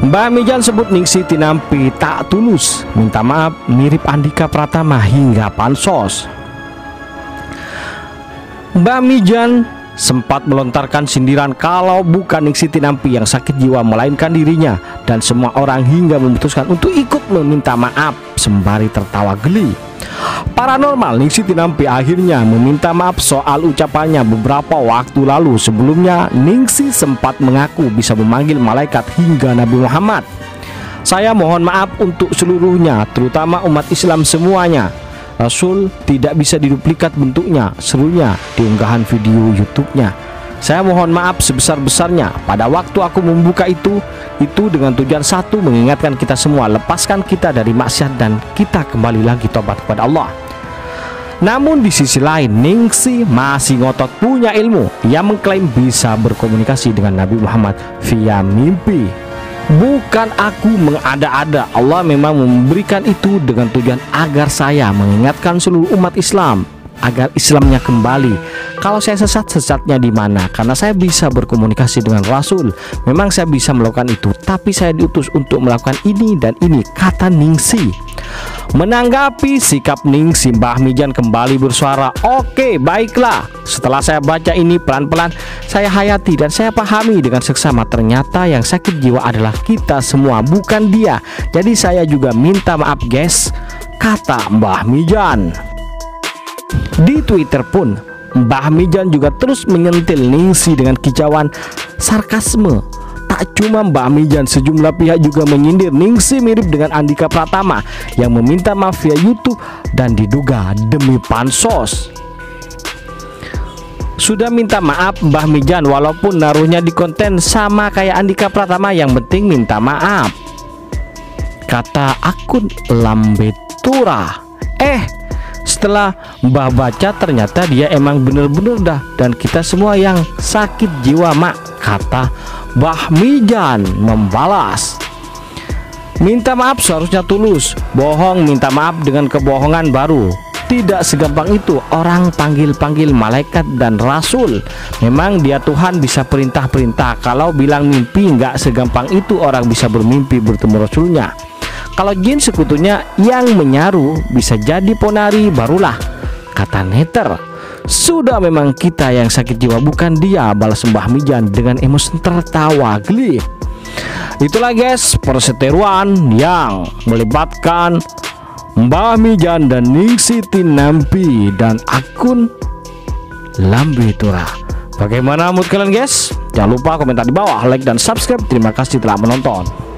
Mbah Mijan sebut Ningsih Tinampi tak tulus, minta maaf, mirip Andika Pratama hingga pansos. Mbah Mijan sempat melontarkan sindiran kalau bukan Ningsih Tinampi yang sakit jiwa melainkan dirinya dan semua orang, hingga memutuskan untuk ikut meminta maaf sembari tertawa geli. Paranormal, Ningsih Tinampi akhirnya meminta maaf soal ucapannya beberapa waktu lalu. Sebelumnya Ningsih sempat mengaku bisa memanggil malaikat hingga Nabi Muhammad. Saya mohon maaf untuk seluruhnya, terutama umat Islam semuanya. Rasul tidak bisa diduplikat bentuknya, serunya di unggahan video YouTube-nya. Saya mohon maaf sebesar-besarnya. Pada waktu aku membuka itu dengan tujuan satu, mengingatkan kita semua, lepaskan kita dari maksiat dan kita kembali lagi tobat kepada Allah. Namun di sisi lain, Ningsih masih ngotot punya ilmu. Ia mengklaim bisa berkomunikasi dengan Nabi Muhammad via mimpi. Bukan aku mengada-ada, Allah memang memberikan itu dengan tujuan agar saya mengingatkan seluruh umat Islam agar Islamnya kembali. Kalau saya sesat-sesatnya di mana? Karena saya bisa berkomunikasi dengan Rasul. Memang saya bisa melakukan itu, tapi saya diutus untuk melakukan ini dan ini, kata Ningsih. Menanggapi sikap Ningsih, Mbah Mijan kembali bersuara, "Oke, baiklah. Setelah saya baca ini pelan-pelan, saya hayati dan saya pahami dengan seksama. Ternyata yang sakit jiwa adalah kita semua, bukan dia. Jadi saya juga minta maaf, guys," kata Mbah Mijan. Di Twitter pun, Mbah Mijan juga terus menyentil Ningsih dengan kicauan sarkasme. Tak cuma Mbah Mijan, sejumlah pihak juga menyindir Ningsih mirip dengan Andika Pratama yang meminta maaf via YouTube dan diduga demi pansos. Sudah minta maaf Mbah Mijan, walaupun naruhnya di konten sama kayak Andika Pratama, yang penting minta maaf, kata akun Lambetura. Setelah Mbah baca, ternyata dia emang bener-bener dah, dan kita semua yang sakit jiwa mak, kata Mbah Mijan membalas. Minta maaf seharusnya tulus, bohong minta maaf dengan kebohongan baru. Tidak segampang itu orang panggil-panggil malaikat dan Rasul. Memang dia Tuhan bisa perintah-perintah. Kalau bilang mimpi, nggak segampang itu orang bisa bermimpi bertemu Rasulnya. Kalau jin sekutunya yang menyaru bisa jadi ponari barulah, kata Neter. Sudah memang kita yang sakit jiwa, bukan dia, balas Mbah Mijan dengan emosi tertawa geli. Itulah guys perseteruan yang melibatkan Mbah Mijan dan Ningsih Tinampi dan akun Lambetura. Bagaimana mood kalian guys? Jangan lupa komentar di bawah, like dan subscribe. Terima kasih telah menonton.